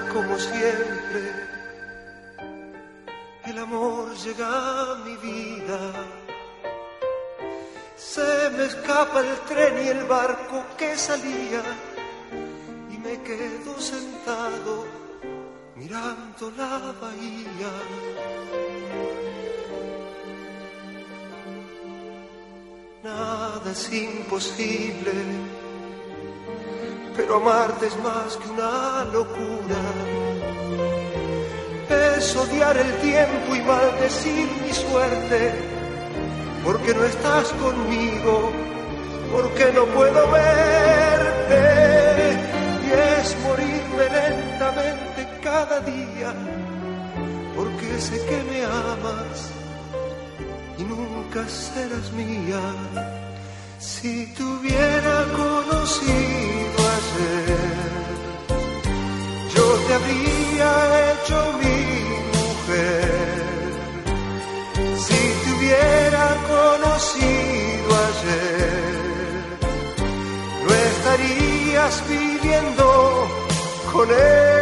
como siempre, el amor llega a mi vida. Se me escapa el tren y el barco que salía y me quedo sentado mirando la bahía. Nada es imposible, pero amarte es más que una locura. Es odiar el tiempo y maldecir mi suerte, porque no estás conmigo, porque no puedo verte. Y es morirme lentamente cada día, porque sé que me amas y nunca serás mía. Si te hubiera conocido ayer, yo te habría hecho mi mujer. Si te hubiera conocido ayer, no estarías viviendo con él.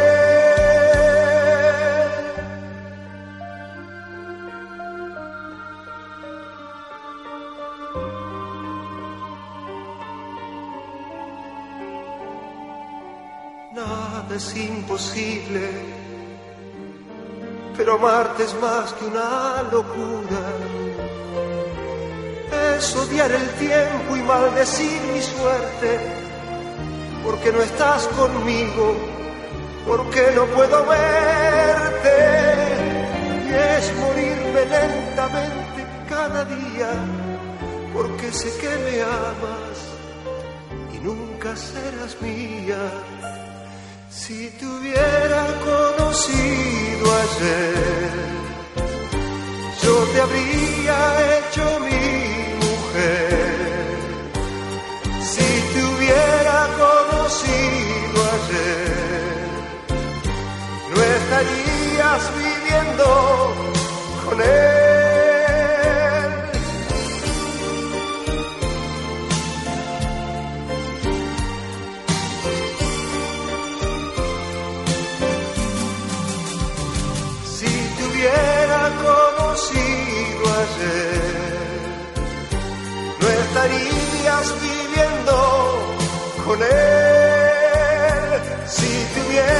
Nada es imposible, pero amarte es más que una locura. Es odiar el tiempo y maldecir mi suerte, porque no estás conmigo, porque no puedo verte. Y es morirme lentamente cada día, porque sé que me amas y nunca serás mía. Si te hubiera conocido ayer, yo te habría hecho mi mujer. Si te hubiera conocido ayer, no estarías viviendo con él. Conocido ayer, no estarías viviendo con él. Si te hubiera